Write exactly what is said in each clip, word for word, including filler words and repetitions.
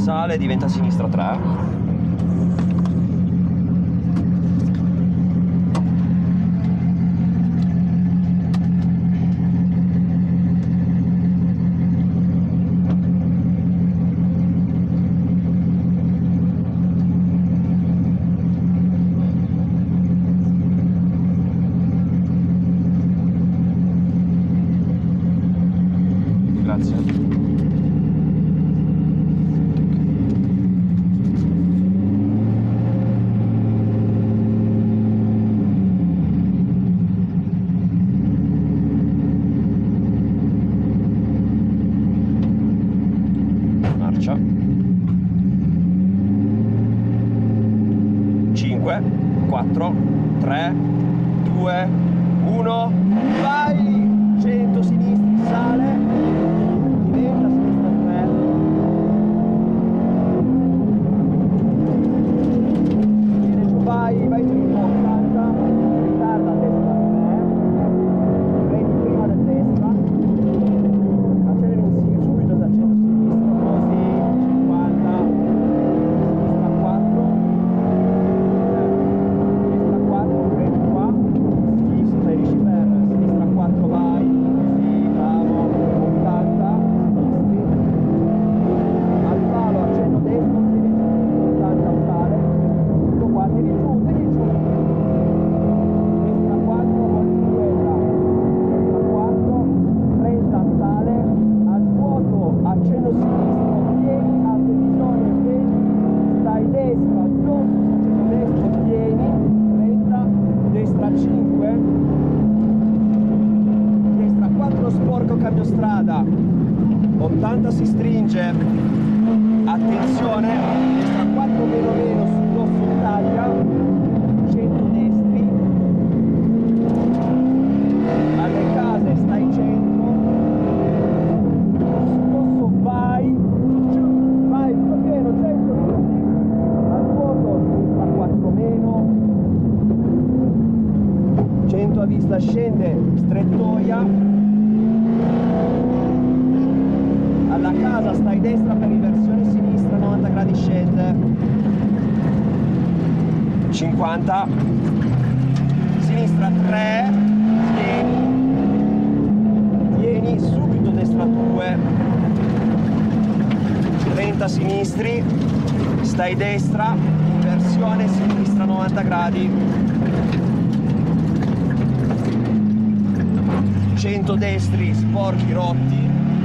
sale, diventa a sinistra tre. Grazie. Marcia. cinque, quattro, tre, due, uno, vai! cento sinistra, sale, diventa sinistra tre, viene giù, vai, vai dritto, ottanta, ritarda a destra tre, prendi prima del destra, acceleri insieme subito dal centro sinistro, così, cinquanta, sinistra quattro, sinistra quattro, prendi qua, sinistra, esci per sinistra quattro, vai. Sporco, cambio strada, ottanta si stringe, attenzione, destra quattro meno meno sul dosso in taglia, cento destri, alle case stai centro, sul dosso vai, giù, vai, tutto pieno, cento al vuoto, sinistra quattro meno, cento a vista, scende, strettoia, alla casa stai destra per inversione sinistra, novanta gradi scende, cinquanta, sinistra tre, tieni, tieni, subito destra due, trenta sinistri, stai destra, inversione sinistra, novanta gradi, cento destri, sporchi, rotti,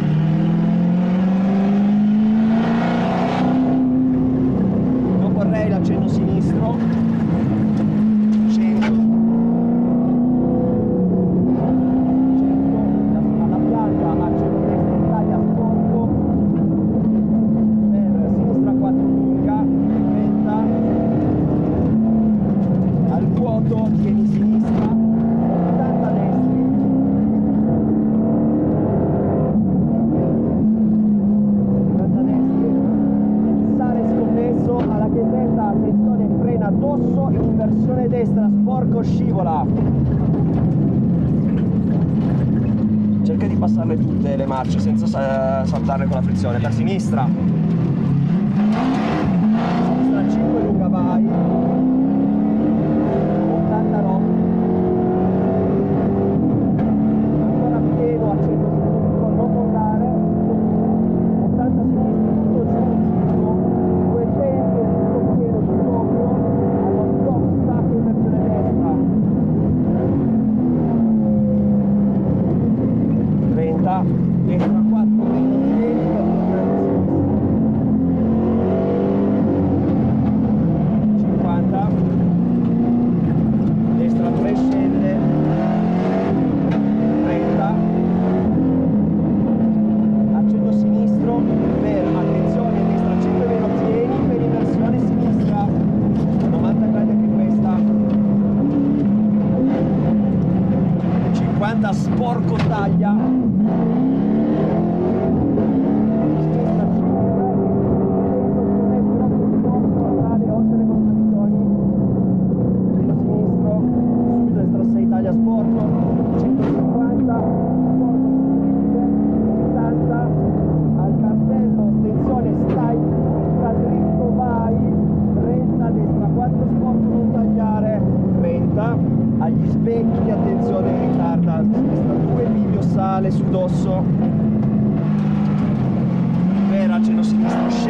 l'accenno sinistro, cento, cento, alla pianta, accenno destro, taglia sporco, per sinistra quattro lunga, trenta, al vuoto, tieni sinistra, ottanta destri, ottanta destri, sale scommesso, alla chiesetta, attenzione, frena addosso, in inversione destra, sporco, scivola. Cerca di passarle tutte le marce senza saltarle con la frizione. Per sinistra, sinistra cinque lunga, vai, ottanta rotti, ancora pieno, accendo sinistro, non mollare, ottanta sinistro, tutto giù, duecento, tutto pieno, sul doppio, allo stop, stacco, inversione destra, trenta, destra quattro, venti, per tornare a sinistra. pedale sul dosso per accenno sinistro,